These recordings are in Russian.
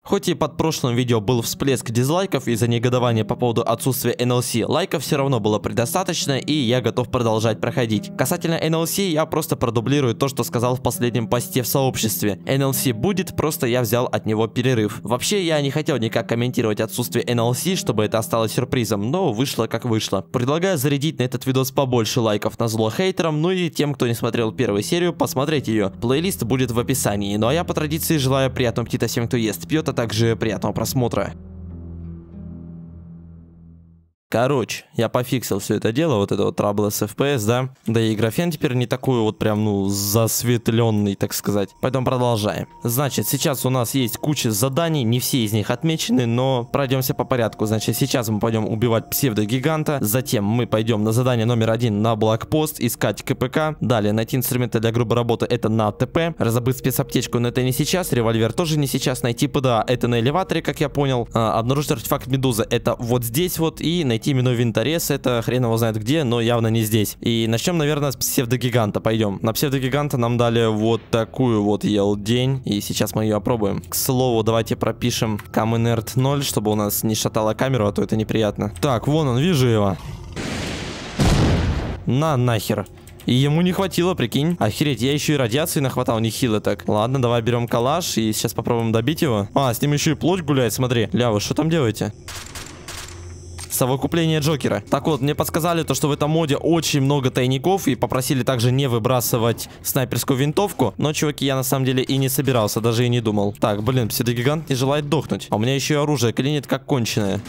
Хоть и под прошлым видео был всплеск дизлайков из-за негодования по поводу отсутствия NLC, лайков все равно было предостаточно, и я готов продолжать проходить. Касательно NLC, я просто продублирую то, что сказал в последнем посте в сообществе. NLC будет, просто я взял от него перерыв. Вообще, я не хотел никак комментировать отсутствие NLC, чтобы это осталось сюрпризом, но вышло как вышло. Предлагаю зарядить на этот видос побольше лайков назло хейтерам, ну и тем, кто не смотрел первую серию, посмотреть ее. Плейлист будет в описании. Ну а я по традиции желаю приятного аппетита всем, кто ест, пьет, а также приятного просмотра. Короче, я пофиксил все это дело, вот это вот трабл с FPS, да. Да и графен теперь не такой вот прям, ну, засветленный, так сказать. Поэтому продолжаем. Значит, сейчас у нас есть куча заданий, не все из них отмечены, но пройдемся по порядку. Значит, сейчас мы пойдем убивать псевдогиганта, затем мы пойдем на задание номер 1 на блокпост, искать КПК. Далее, найти инструменты для грубой работы, это на ТП. Разобыть спецаптечку, но это не сейчас, револьвер тоже не сейчас. Найти ПДА, это на элеваторе, как я понял. Обнаружить артефакт Медузы, это вот здесь вот, и найти именно винторез, это хрен его знает где, но явно не здесь. И начнем, наверное, с псевдогиганта. Пойдем. На псевдогиганта нам дали вот такую вот елдень, и сейчас мы ее опробуем. К слову, давайте пропишем CamInert 0, чтобы у нас не шатала камеру, а то это неприятно. Так, вон он, вижу его. На нахер. И ему не хватило, прикинь. Охереть, я еще и радиации нахватал, нехило так. Ладно, давай берем калаш и сейчас попробуем добить его. А, с ним еще и плоть гуляет, смотри. Ля, вы что там делаете? Совокупление Джокера. Так вот, мне подсказали то, что в этом моде очень много тайников, и попросили также не выбрасывать снайперскую винтовку. Но, чуваки, я на самом деле и не собирался, даже и не думал. Так, блин, псевдогигант не желает дохнуть. А у меня еще и оружие клинит как конченое.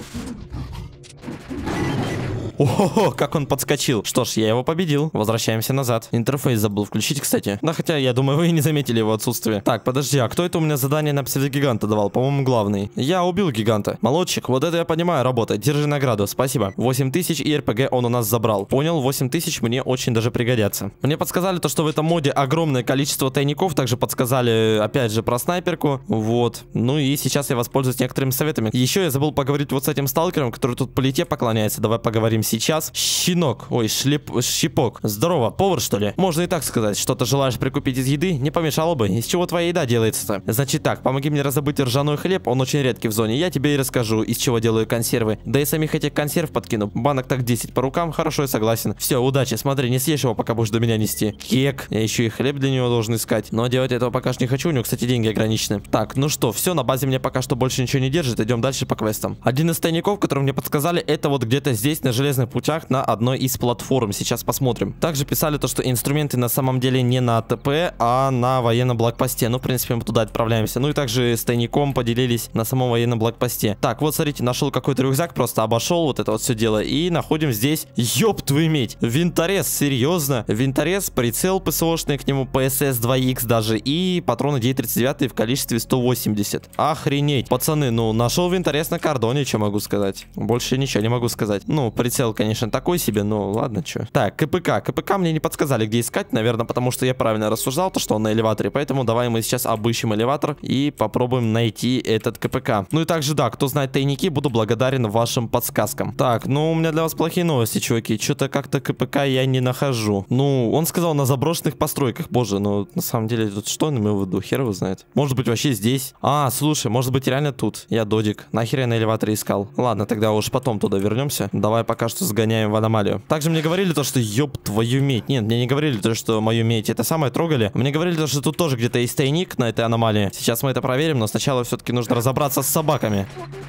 Ого, как он подскочил. Что ж, я его победил. Возвращаемся назад. Интерфейс забыл включить, кстати. Да, хотя, я думаю, вы и не заметили его отсутствие. Так, подожди, а кто это у меня задание на псевдогиганта давал? По-моему, главный. Я убил гиганта. Молодчик, вот это я понимаю, работа. Держи награду, спасибо. 8000 и РПГ он у нас забрал. Понял, 8000 мне очень даже пригодятся. Мне подсказали то, что в этом моде огромное количество тайников. Также подсказали, опять же, про снайперку. Вот. Ну и сейчас я воспользуюсь некоторыми советами. Еще я забыл поговорить вот с этим сталкером, который тут по лите поклоняется. Давай поговорим сейчас. Щенок. Ой, щипок. Здорово, повар, что ли? Можно и так сказать. Что-то желаешь прикупить из еды? Не помешало бы. Из чего твоя еда делается-то? Значит так, помоги мне раздобыть ржаной хлеб. Он очень редкий в зоне. Я тебе и расскажу, из чего делаю консервы. Да и самих этих консерв подкину. Банок так 10 по рукам. Хорошо, я согласен. Все, удачи. Смотри, не съешь его, пока будешь до меня нести. Кек. Я еще и хлеб для него должен искать. Но делать этого пока что не хочу. У него, кстати, деньги ограничены. Так, ну что, все, на базе мне пока что больше ничего не держит. Идем дальше по квестам. Один из тайников, который мне подсказали, это вот где-то здесь, на железных путях, на одной из платформ. Сейчас посмотрим. Также писали то, что инструменты на самом деле не на АТП, а на военном блокпосте. Ну, в принципе, мы туда отправляемся. Ну и также с тайником поделились на самом военном блокпосте. Так, вот смотрите, нашел какой-то рюкзак, просто обошел вот это вот все дело. И находим здесь, ёб твою медь, винторез, серьезно. Винторез, прицел ПСОшный к нему, ПСС 2Х даже. И патроны 939 в количестве 180. Охренеть. Пацаны, ну, нашел винторез на кордоне, что могу сказать. Больше ничего не могу сказать. Ну, прицел, конечно, такой себе, но ладно, что. Так, КПК. КПК мне не подсказали, где искать, наверное, потому что я правильно рассуждал, то, что он на элеваторе. Поэтому давай мы сейчас обыщем элеватор и попробуем найти этот КПК. Ну и также, да, кто знает тайники, буду благодарен вашим подсказкам. Так, ну, у меня для вас плохие новости, чуваки. Что-то как-то КПК я не нахожу. Ну, он сказал на заброшенных постройках. Боже, ну, на самом деле, тут что он имел в виду? Хер его знает. Может быть, вообще здесь. А, слушай, может быть, реально тут. Я додик. Нахер я на элеваторе искал. Ладно, тогда уж потом туда вернемся. Давай пока что сгоняем в аномалию. Также мне говорили то, что ёб твою медь. Нет, мне не говорили то, что мою медь это самое трогали. Мне говорили то, что тут тоже где-то есть тайник на этой аномалии. Сейчас мы это проверим, но сначала все-таки нужно разобраться с собаками.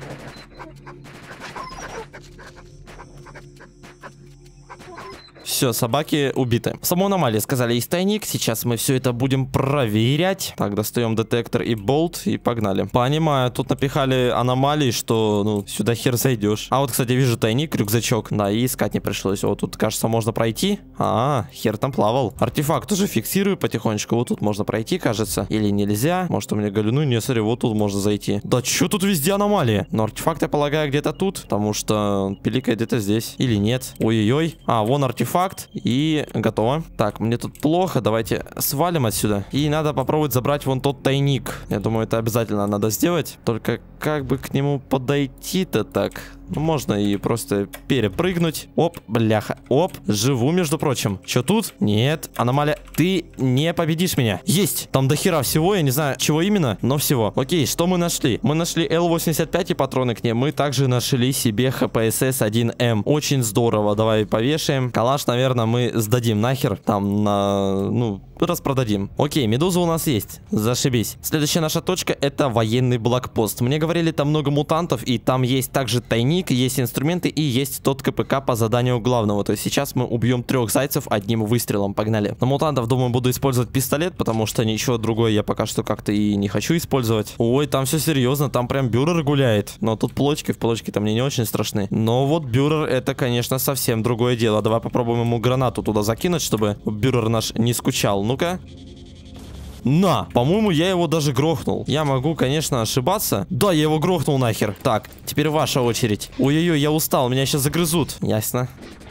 Все, собаки убиты. В самой аномалии сказали, есть тайник. Сейчас мы все это будем проверять. Так, достаем детектор и болт и погнали. Понимаю, тут напихали аномалии, что, ну, сюда хер зайдешь. А вот, кстати, вижу тайник, рюкзачок. Да, и искать не пришлось. Вот тут, кажется, можно пройти. Хер там плавал. Артефакт тоже фиксирую потихонечку. Вот тут можно пройти, кажется. Или нельзя. Может, у меня галюну? Не, смотри, вот тут можно зайти. Да что тут везде аномалии? Но артефакт, я полагаю, где-то тут. Потому что он пиликает где-то здесь. Или нет? Ой-ой-ой. А, вон артефакт. артефакт. И готово. Так, мне тут плохо. Давайте свалим отсюда. И надо попробовать забрать вон тот тайник. Я думаю, это обязательно надо сделать. Только как бы к нему подойти-то так? Ну, можно и просто перепрыгнуть. Оп, бляха. Оп, живу, между прочим. Че тут? Нет, аномалия. Ты не победишь меня. Есть. Там дохера всего, я не знаю, чего именно, но всего. Окей, что мы нашли? Мы нашли Л-85 и патроны к ней. Мы также нашли себе ХПСС-1М. Очень здорово. Давай повешаем. Калаш, наверное, мы сдадим нахер. Там на... ну... распродадим. Окей, медуза у нас есть. Зашибись. Следующая наша точка — это военный блокпост. Мне говорили, там много мутантов, и там есть также тайник, есть инструменты и есть тот КПК по заданию главного. То есть сейчас мы убьем 3 зайцев одним выстрелом. Погнали. На мутантов, думаю, буду использовать пистолет, потому что ничего другое я пока что как-то и не хочу использовать. Ой, там все серьезно, там прям бюрер гуляет. Но тут плочки, в плочки-то мне не очень страшны. Но вот бюрер — это, конечно, совсем другое дело. Давай попробуем ему гранату туда закинуть, чтобы бюрер наш не скучал. Ну-ка. На, по-моему, я его даже грохнул. Я могу, конечно, ошибаться. Да, я его грохнул нахер. Так, теперь ваша очередь. Ой-ой-ой, я устал, меня сейчас загрызут. Ясно.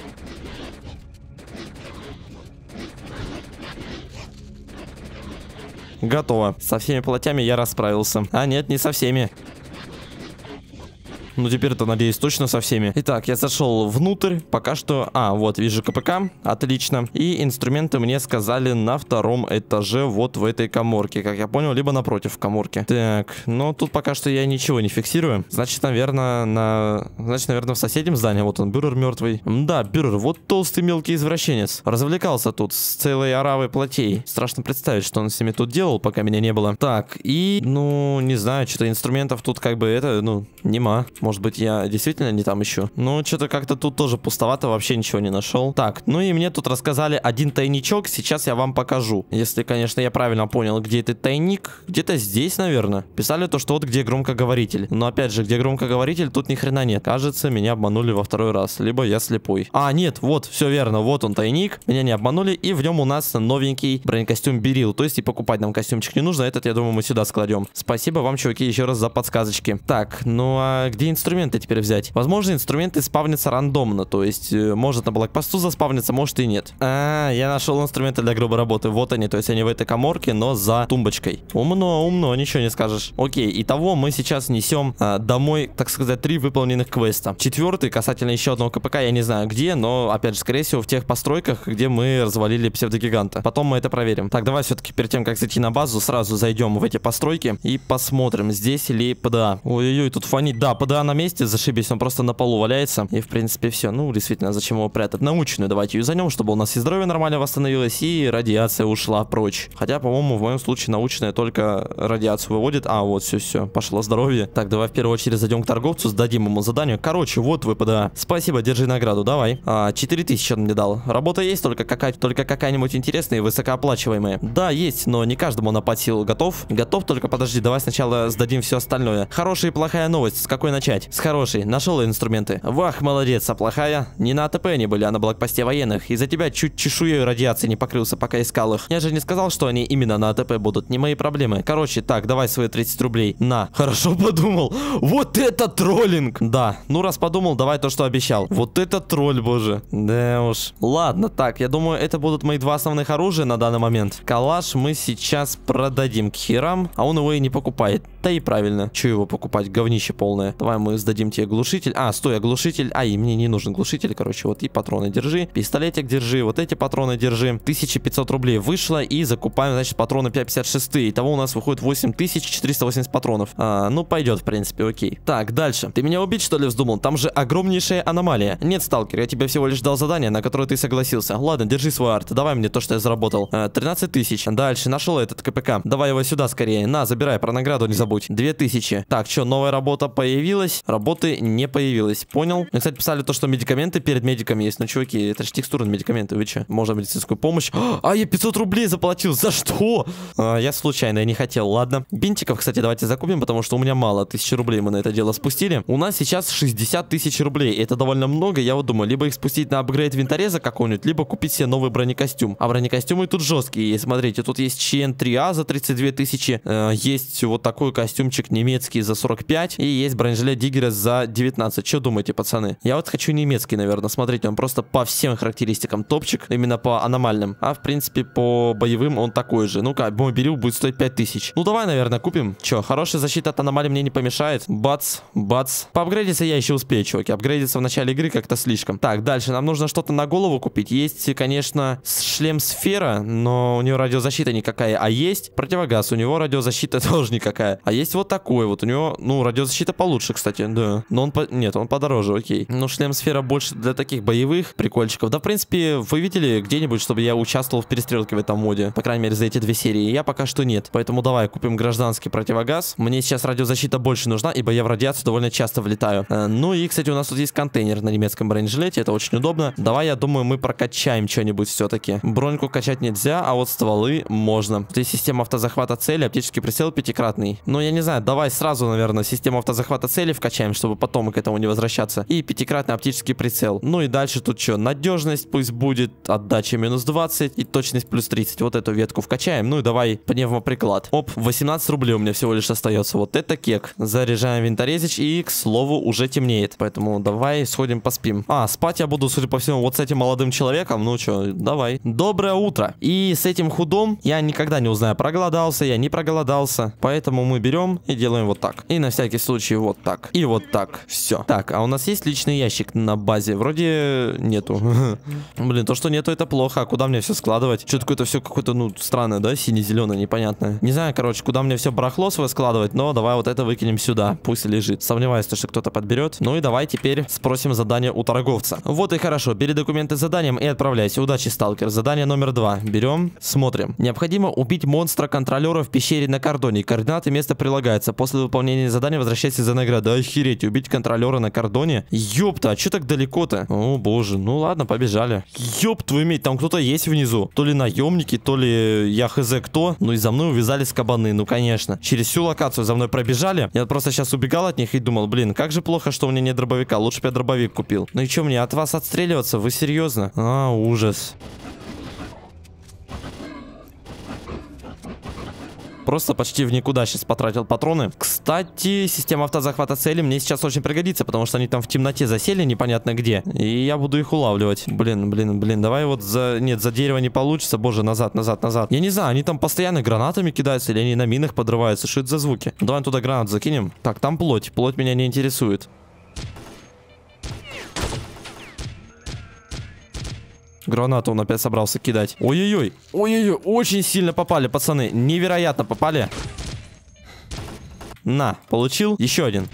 Готово. Со всеми плотями я расправился. А нет, не со всеми. Ну, теперь-то, надеюсь, точно со всеми. Итак, я зашел внутрь. Пока что... А, вот, вижу КПК. Отлично. И инструменты мне сказали на 2-м этаже, вот в этой каморке. Как я понял, либо напротив каморки. Так, ну, тут пока что я ничего не фиксирую. Значит, наверное, в соседнем здании. Вот он, бюрер мертвый. Да, бюрер, вот толстый мелкий извращенец. Развлекался тут с целой оравой плотей. Страшно представить, что он с ними тут делал, пока меня не было. Так, и... ну, не знаю, что-то инструментов тут как бы это, ну, нема. Может быть, я действительно не там ищу. Ну, что-то как-то тут тоже пустовато, вообще ничего не нашел. Так, ну и мне тут рассказали один тайничок. Сейчас я вам покажу. Если, конечно, я правильно понял, где этот тайник. Где-то здесь, наверное. Писали то, что вот где громкоговоритель. Но опять же, где громкоговоритель, тут ни хрена нет. Кажется, меня обманули во 2-й раз. Либо я слепой. А, нет, вот, все верно. Вот он тайник. Меня не обманули. И в нем у нас новенький бронекостюм Берил. То есть и покупать нам костюмчик не нужно. Этот, я думаю, мы сюда складем. Спасибо вам, чуваки, еще раз за подсказочки. Так, ну а где инструменты теперь взять? Возможно, инструменты спавнятся рандомно, то есть может на блокпосту заспавниться, может и нет. Я нашел инструменты для грубой работы. Вот они, то есть они в этой каморке, но за тумбочкой. Умно, умно, ничего не скажешь. Окей, итого мы сейчас несем домой, так сказать, 3 выполненных квеста. 4-й касательно еще одного КПК, я не знаю где, но опять же, скорее всего, в тех постройках, где мы развалили псевдогиганта. Потом мы это проверим. Так, давай все-таки перед тем, как зайти на базу, сразу зайдем в эти постройки и посмотрим, здесь ли ПДА. Ой-ой-ой, тут фонит. Да, ПДА на месте, зашибись, он просто на полу валяется. И, в принципе, все. Ну, действительно, зачем его прятать? Научную давайте юзанем, чтобы у нас и здоровье нормально восстановилось, и радиация ушла прочь. Хотя, по-моему, в моем случае научная только радиацию выводит. А, вот, все, пошло здоровье. Так, давай в первую очередь зайдем к торговцу, сдадим ему задание. Короче, вот вы ПДА. Спасибо, держи награду, давай. 4000 он мне дал. Работа есть, только какая-нибудь интересная и высокооплачиваемая. Да, есть, но не каждому она под силу. Готов? Готов, только подожди, давай сначала сдадим все остальное. Хорошая и плохая новость. С какой начать? С хорошей. Нашел инструменты. Вах, молодец, а плохая? Не на АТП они были, а на блокпосте военных. Из-за тебя чуть чешуей радиации не покрылся, пока искал их. Я же не сказал, что они именно на АТП будут. Не мои проблемы. Короче, так, давай свои 30 рублей. На. Хорошо подумал. Вот это троллинг. Да. Ну, раз подумал, давай то, что обещал. Вот это тролль, боже. Да уж. Ладно, так, я думаю, это будут мои 2 основных оружия на данный момент. Калаш мы сейчас продадим к херам, а он его и не покупает. Да и правильно. Че его покупать? Говнище полное. Давай мы сдадим тебе глушитель. А, стой, глушитель. И мне не нужен глушитель, короче. Вот и патроны держи. Пистолетик держи. Вот эти патроны держи. 1500 рублей вышло. И закупаем, значит, патроны 5,56. Итого у нас выходит 8480 патронов. Ну, пойдет, в принципе, окей. Так, дальше. Ты меня убить, что ли, вздумал? Там же огромнейшая аномалия. Нет, сталкер, я тебе всего лишь дал задание, на которое ты согласился. Ладно, держи свой арт. Давай мне то, что я заработал. 13 тысяч. Дальше. Нашел этот КПК. Давай его сюда скорее. На, забирай, про награду не забудь. 2000. Так, что, новая работа появилась? Работы не появилось. Понял? Мне, кстати, писали то, что медикаменты перед медиками есть. Ну, чуваки, это же текстурные медикаменты. Вы че? Можно медицинскую помощь? Я 500 рублей заплатил. За что? Я случайно, я не хотел. Ладно. Бинтиков, кстати, давайте закупим, потому что у меня мало. 1000 рублей мы на это дело спустили. У нас сейчас 60 тысяч рублей. Это довольно много. Я вот думаю, либо их спустить на апгрейд винтореза какого-нибудь, либо купить себе новый бронекостюм. А бронекостюмы тут жесткие есть. Смотрите, тут есть ЧН-3А за 32 тысячи. Есть вот такой костюмчик немецкий за 45. И есть бронежилет Андреа Диггерес за 19. Что думаете, пацаны? Я вот хочу немецкий, наверное. Смотрите, он просто по всем характеристикам топчик, именно по аномальным. А в принципе по боевым он такой же. Ну-ка, мой берил будет стоить 5000. Ну давай, наверное, купим. Че, хорошая защита от аномалий мне не помешает. Бац, бац. Поапгрейдиться я еще успею, чуваки. Апгрейдиться в начале игры как-то слишком. Так, дальше нам нужно что-то на голову купить. Есть, конечно, шлем сфера, но у него радиозащита никакая. А есть противогаз, у него радиозащита тоже никакая. А есть вот такой вот. У него, ну, радиозащита получше, кстати, да. Но он нет, он подороже, окей. Ну, шлем сфера больше для таких боевых прикольчиков. Да, в принципе, вы видели где-нибудь, чтобы я участвовал в перестрелке в этом моде? По крайней мере, за эти 2 серии. Я пока что нет. Поэтому давай купим гражданский противогаз. Мне сейчас радиозащита больше нужна, ибо я в радиацию довольно часто влетаю. Ну и, кстати, у нас тут есть контейнер на немецком бронежилете. Это очень удобно. Давай, я думаю, мы прокачаем что-нибудь все-таки. Броньку качать нельзя, а вот стволы можно. Здесь система автозахвата цели, оптический прицел 5-кратный. Ну, я не знаю, давай сразу, наверное, систему автозахвата цели вкачаем, чтобы потом к этому не возвращаться. И 5-кратный оптический прицел. Ну и дальше тут что? Надежность пусть будет, отдача минус 20 и точность плюс 30. Вот эту ветку вкачаем. Ну и давай пневмоприклад. Оп, 18 рублей у меня всего лишь остается. Вот это кек. Заряжаем винторезич и, к слову, уже темнеет. Поэтому давай сходим поспим. А, спать я буду, судя по всему, вот с этим молодым человеком. Ну что, давай. Доброе утро. И с этим худом я никогда не узнаю, проголодался я, не проголодался. Поэтому мы берем и делаем вот так. И на всякий случай вот так. И вот так. Все. Так, а у нас есть личный ящик на базе? Вроде нету. Блин, то, что нету, это плохо. А куда мне все складывать? Что-то какое-то все какое-то, ну, странное, да? Сине-зеленое, непонятное. Не знаю, короче, куда мне все барахло свое складывать, но давай вот это выкинем сюда. Пусть лежит. Сомневаюсь, что кто-то подберет. Ну и давай теперь спросим задание у торговца. Вот и хорошо. Бери документы с заданием и отправляйся. Удачи, сталкер. Задание номер 2. Берем, смотрим. Необходимо убить монстра-контролера в пещере на кордоне. Координаты места прилагаются. После выполнения задания возвращайся за наградой. Охереть, убить контролера на кордоне? Ёпта, а чё так далеко-то? О боже, ну ладно, побежали. Ёп твою медь, там кто-то есть внизу. То ли наемники, то ли я хз кто. Ну и за мной увязались кабаны, ну конечно. Через всю локацию за мной пробежали. Я просто сейчас убегал от них и думал, блин, как же плохо, что у меня нет дробовика. Лучше бы я дробовик купил. Ну и чё, мне от вас отстреливаться? Вы серьезно? А, ужас. Просто почти в никуда сейчас потратил патроны. Кстати, система автозахвата цели мне сейчас очень пригодится, потому что они там в темноте засели непонятно где. И я буду их улавливать. Блин, давай вот за... Нет, за дерево не получится. Боже, назад. Я не знаю, они там постоянно гранатами кидаются или они на минах подрываются. Что это за звуки? Давай туда гранат закинем. Так, там плоть. Плоть меня не интересует. Гранату он опять собрался кидать. Ой-ой-ой. Ой-ой-ой. Очень сильно попали, пацаны. Невероятно попали. На, получил. Еще один.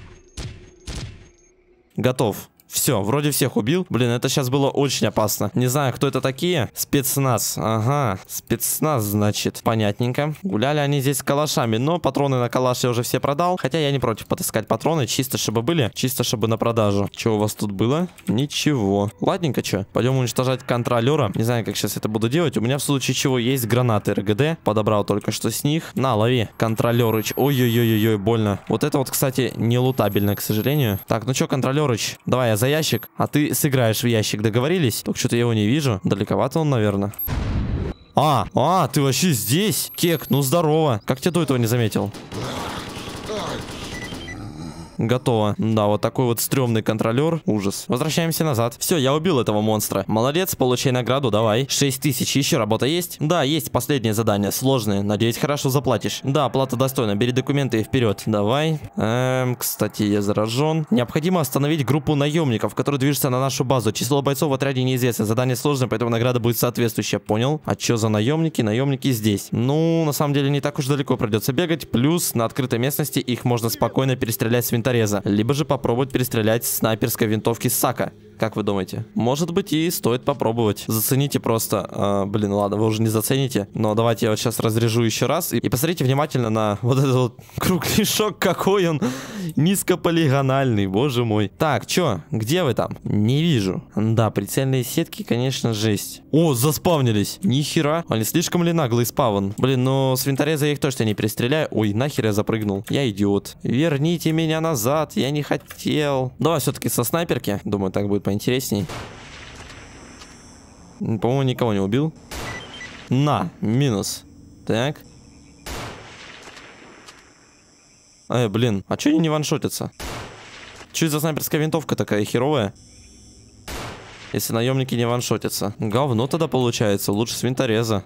Готов. Все, вроде всех убил. Блин, это сейчас было очень опасно. Не знаю, кто это такие. Спецназ. Ага, спецназ, значит. Понятненько. Гуляли они здесь с калашами, но патроны на калаш я уже все продал. Хотя я не против потаскать патроны, чисто чтобы были. Чисто чтобы на продажу. Что у вас тут было? Ничего. Ладненько, что? Пойдем уничтожать контролера. Не знаю, как сейчас это буду делать. У меня в случае чего есть гранаты РГД. Подобрал только что с них. На, лови. Контролерыч. Ой-ой-ой-ой, больно. Вот это вот, кстати, не лутабельно, к сожалению. Так, ну что, контролерыч? Давай я за ящик, а ты сыграешь в ящик, договорились? Только что-то я его не вижу. Далековато он, наверное. Ты вообще здесь? Кек, ну здорово. Как тебя до этого не заметил? Готово. Да, вот такой вот стрёмный контролер. Ужас. Возвращаемся назад. Все, я убил этого монстра. Молодец, получай награду, давай. 6000. Еще работа есть? Да, есть последнее задание. Сложное. Надеюсь, хорошо заплатишь. Да, оплата достойна. Бери документы и вперед. Давай. Кстати, я заражен. Необходимо остановить группу наемников, которые движутся на нашу базу. Число бойцов в отряде неизвестно. Задание сложное, поэтому награда будет соответствующая. Понял? А что за наемники? Наемники здесь. Ну, на самом деле, не так уж далеко придется бегать. Плюс на открытой местности их можно спокойно перестрелять с винтореза. Либо же попробовать перестрелять с снайперской винтовки Сака. Как вы думаете? Может быть, и стоит попробовать. Зацените просто. Блин, ладно, вы уже не зацените. Но давайте я вот сейчас разряжу еще раз. И посмотрите внимательно на вот этот вот кругляшок, какой он низкополигональный, боже мой. Так, чё? Где вы там? Не вижу. Да, прицельные сетки, конечно, жесть. О, заспавнились. Нихера. Они слишком ли наглый спавн? Блин, ну с винтореза я их точно не перестреляю. Ой, нахер я запрыгнул. Я идиот. Верните меня назад. Я не хотел. Давай все-таки со снайперки. Думаю, так будет поинтересней. По-моему, никого не убил. На, минус. Так. Блин, а чё они не ваншотятся? Что это за снайперская винтовка такая херовая? Если наемники не ваншотятся. Говно тогда получается. Лучше с винтореза.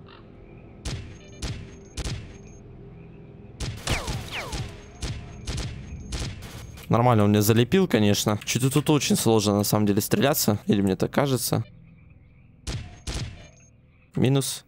Нормально, он меня залепил, конечно. Что-то тут очень сложно, на самом деле, стреляться. Или мне так кажется. Минус.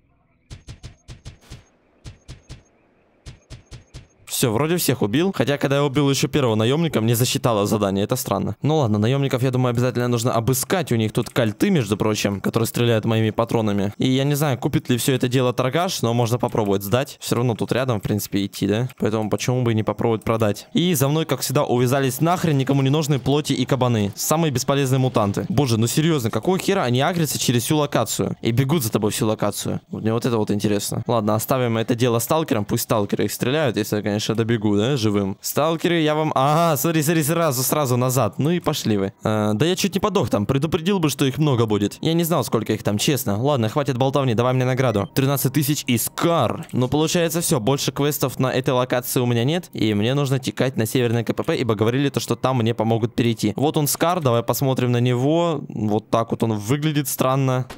Все, вроде всех убил. Хотя, когда я убил еще первого наемника, мне засчитало задание. Это странно. Ну ладно, наемников, я думаю, обязательно нужно обыскать. У них тут кольты, между прочим, которые стреляют моими патронами. И я не знаю, купит ли все это дело торгаш, но можно попробовать сдать. Все равно тут рядом, в принципе, идти, да? Поэтому почему бы и не попробовать продать. И за мной, как всегда, увязались нахрен никому не нужные плоти и кабаны. Самые бесполезные мутанты. Боже, ну серьезно, какого хера они агрятся через всю локацию? И бегут за тобой всю локацию. Мне вот это вот интересно. Ладно, оставим это дело сталкерам. Пусть сталкеры их стреляют, если, конечно, добегу, да, живым. Сталкеры, я вам... Ага, смотри, сразу назад. Ну и пошли вы. Да я чуть не подох там. Предупредил бы, что их много будет. Я не знал, сколько их там, честно. Ладно, хватит болтовни, давай мне награду. 13 тысяч и Скар. Ну, получается, все. Больше квестов на этой локации у меня нет. И мне нужно текать на северное КПП, ибо говорили то, что там мне помогут перейти. Вот он, Скар, давай посмотрим на него. Вот так вот он выглядит странно.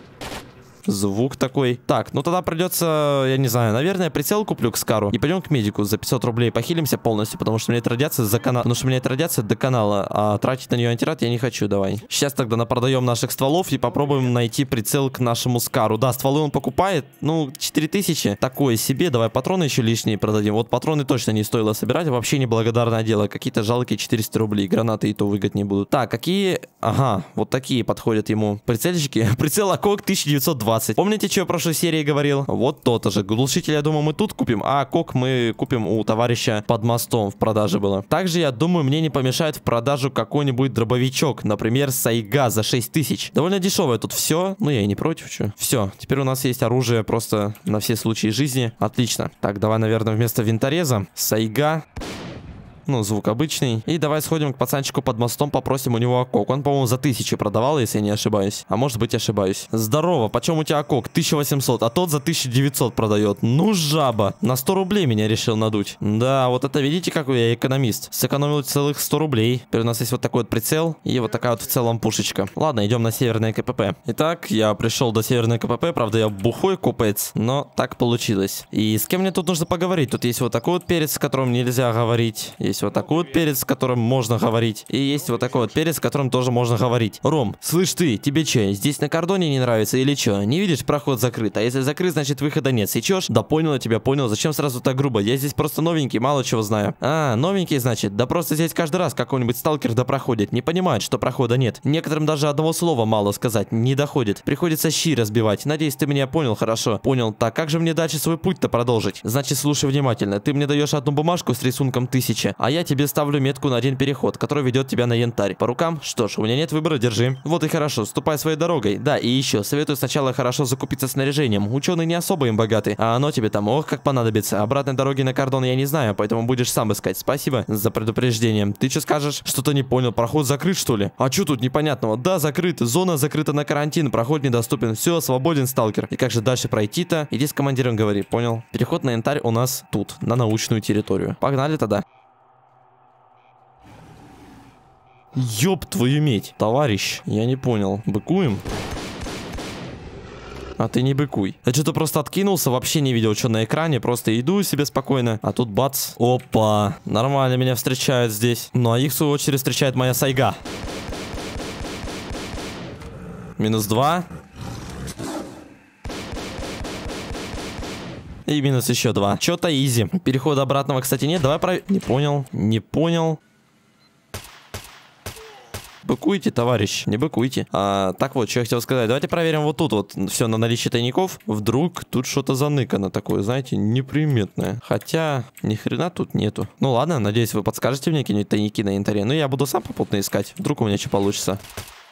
Звук такой. Так, ну тогда придется, я не знаю, наверное, прицел куплю к Скару. И пойдем к медику. За 500 рублей похилимся полностью, потому что у меня это радиация за канал. Потому что у меня это радиация до канала, а тратить на нее антирад я не хочу, давай. Сейчас тогда напродаем наших стволов и попробуем найти прицел к нашему Скару. Да, стволы он покупает, ну, 4000. Такое себе, давай патроны еще лишние продадим. Вот патроны точно не стоило собирать, вообще неблагодарное дело. Какие-то жалкие 400 рублей, гранаты и то выгоднее будут. Так, какие... Ага, вот такие подходят ему прицельщики. Прицел АКОК 1920. Помните, что я в прошлой серии говорил? Вот то-то же. Глушитель, я думаю, мы тут купим, а АКОК мы купим у товарища под мостом, в продаже было. Также, я думаю, мне не помешает в продажу какой-нибудь дробовичок. Например, Сайга за 6000. Довольно дешевое тут все. Ну, я и не против, что. Все, теперь у нас есть оружие просто на все случаи жизни. Отлично. Так, давай, наверное, вместо винтореза Сайга. Ну, звук обычный. И давай сходим к пацанчику под мостом, попросим у него АКОК. Он, по-моему, за 1000 продавал, если я не ошибаюсь. А может быть, ошибаюсь. Здорово, почем у тебя АКОК? 1800, а тот за 1900 продает. Ну, жаба. На 100 рублей меня решил надуть. Да, вот это видите, какой я экономист. Сэкономил целых 100 рублей. Теперь у нас есть вот такой вот прицел и вот такая вот в целом пушечка. Ладно, идем на северное КПП. Итак, я пришел до северной КПП. Правда, я бухой купец, но так получилось. И с кем мне тут нужно поговорить? Тут есть вот такой вот перец, с которым нельзя говорить. Есть вот такой вот перец, с которым можно говорить. И есть вот такой вот перец, с которым тоже можно говорить. Ром, слышь ты, тебе че, здесь на кордоне не нравится или че? Не видишь, проход закрыт. А если закрыт, значит выхода нет. Сечешь? Да понял я тебя, понял. Зачем сразу так грубо? Я здесь просто новенький, мало чего знаю. А, новенький, значит? Да просто здесь каждый раз какой-нибудь сталкер да проходит. Не понимает, что прохода нет. Некоторым даже одного слова мало сказать, не доходит. Приходится щи разбивать. Надеюсь, ты меня понял хорошо. Понял. Так, как же мне дальше свой путь-то продолжить? Значит, слушай внимательно. Ты мне даешь одну бумажку с рисунком 1000, а я тебе ставлю метку на один переход, который ведет тебя на янтарь. По рукам? Что ж, у меня нет выбора, держи. Вот и хорошо, ступай своей дорогой. Да, и еще, советую сначала хорошо закупиться снаряжением. Ученые не особо им богаты, а оно тебе там, ох, как понадобится. Обратной дороги на кордон я не знаю, поэтому будешь сам искать. Спасибо за предупреждение. Ты что скажешь? Что-то не понял, проход закрыт, что ли? А что тут непонятного? Да, закрыт, зона закрыта на карантин, проход недоступен. Все, свободен, сталкер. И как же дальше пройти-то? Иди с командиром говори, понял? Переход на янтарь у нас тут, на научную территорию. Погнали тогда. Ёб твою медь. Товарищ, я не понял. Быкуем? А ты не быкуй. Я что-то просто откинулся, вообще не видел, что на экране. Просто иду себе спокойно. А тут бац. Опа. Нормально меня встречают здесь. Ну а их в свою очередь встречает моя Сайга. Минус 2. И минус еще 2. Что-то изи. Перехода обратного, кстати, нет. Давай проверим. Не понял. Не понял. Быкуйте, товарищ, не быкуйте. Так вот, что я хотел сказать. Давайте проверим вот тут вот все на наличие тайников. Вдруг тут что-то заныкано такое, знаете, неприметное. Хотя, ни хрена тут нету. Ну ладно, надеюсь, вы подскажете мне какие-нибудь тайники на янтаре. Ну я буду сам попутно искать. Вдруг у меня что получится.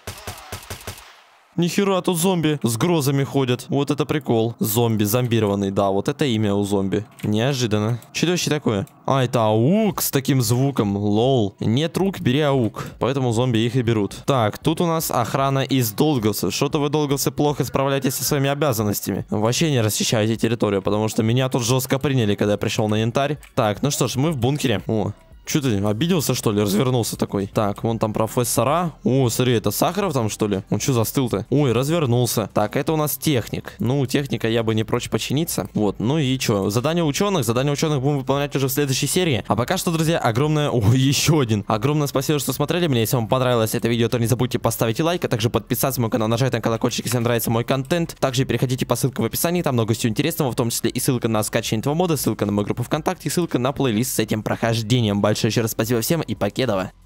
Нихера, тут зомби с грозами ходят. Вот это прикол. Зомби, зомбированный, да, вот это имя у зомби. Неожиданно. Что это вообще такое? А, это аук с таким звуком. Лол. Нет рук, бери аук. Поэтому зомби их и берут. Так, тут у нас охрана из долговцев. Что-то вы, долговцы, плохо справляетесь со своими обязанностями. Вообще не расчищаете территорию, потому что меня тут жестко приняли, когда я пришел на янтарь. Так, ну что ж, мы в бункере. О. Че ты, обиделся, что ли? Развернулся такой. Так, вон там профессора. О, смотри, это Сахаров там, что ли? Он что застыл-то? Ой, развернулся. Так, это у нас техник. Ну, техника я бы не прочь починиться. Вот, ну и что? Задание ученых будем выполнять уже в следующей серии. А пока что, друзья, огромное... О, еще один. Огромное спасибо, что смотрели меня. Если вам понравилось это видео, то не забудьте поставить лайк, а также подписаться на мой канал, нажать на колокольчик, если вам нравится мой контент. Также переходите по ссылкам в описании, там много всего интересного, в том числе и ссылка на скачивание этого мода, ссылка на мою группу ВКонтакте, и ссылка на плейлист с этим прохождением. Большое еще раз спасибо всем и покедова.